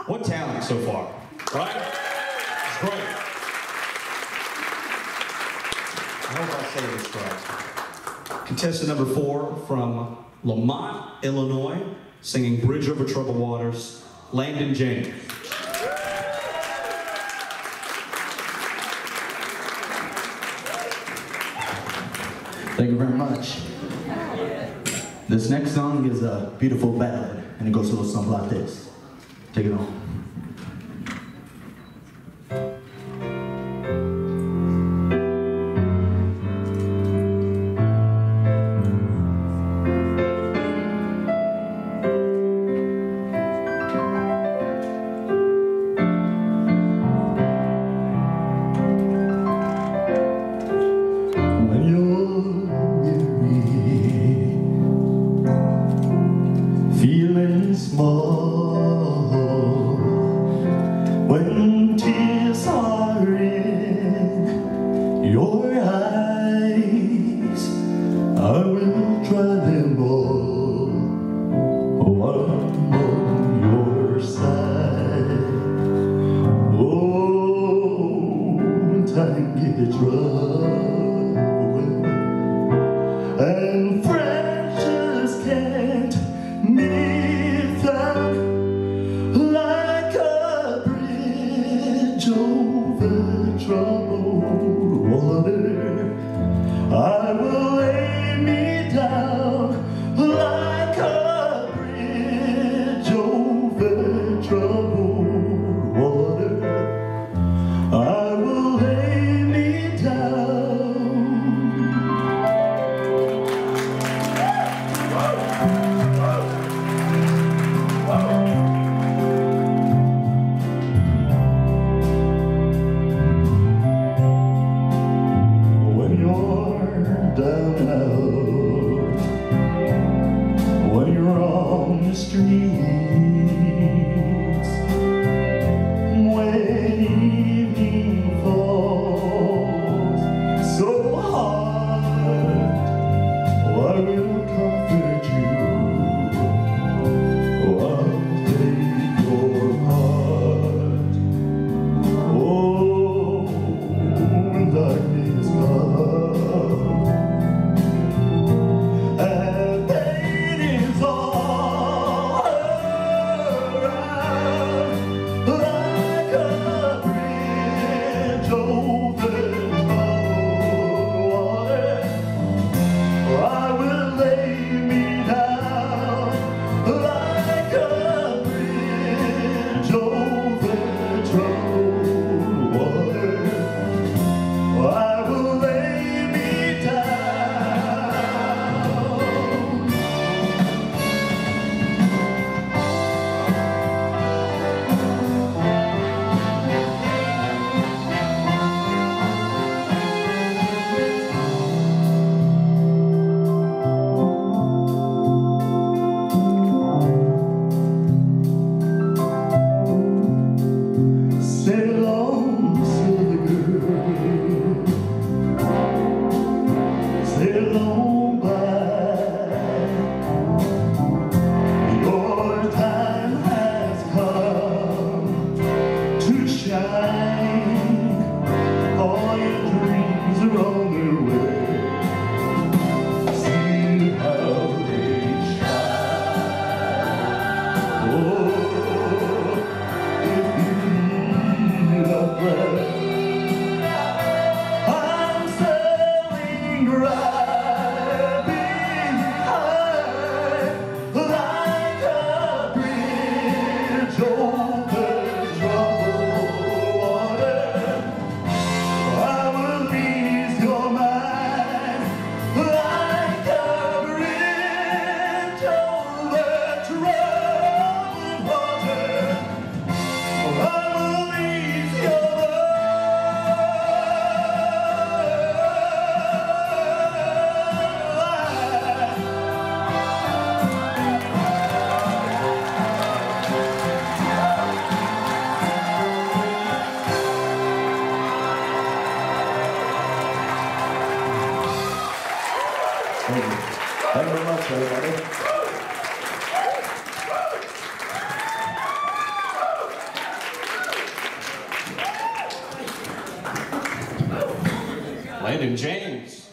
What talent so far, right? It's great. I hope I say this right. Contestant number 4 from Lamont, Illinois, singing Bridge Over Troubled Waters, Landon James. Thank you very much. This next song is a beautiful ballad, and it goes a little something like this. Take it on. Feeling small when tears are in your eyes. I will dry them all on your side. Oh, when time gets rough and friendships can't meet them like a bridge over troubled water. I will lay me down like a bridge over troubled water. I will lay me down. When you're down out, when you're on the streets, when evening falls so hard, I will comfort you. I'll take your heart. Oh, when darkness comes and pain is all around, like a bridge over troubled water, I will lay me down like a bridge over troubled water. I will lay me down. Sail on, silver girl, sail on by. Your time has come to shine. All your dreams are on their way. See how they shine. Oh, if you need a breath, I'm sailing right behind, like a bridge over troubled water. I will ease your mind, like a bridge over troubled water. I will ease your mind. Landon James.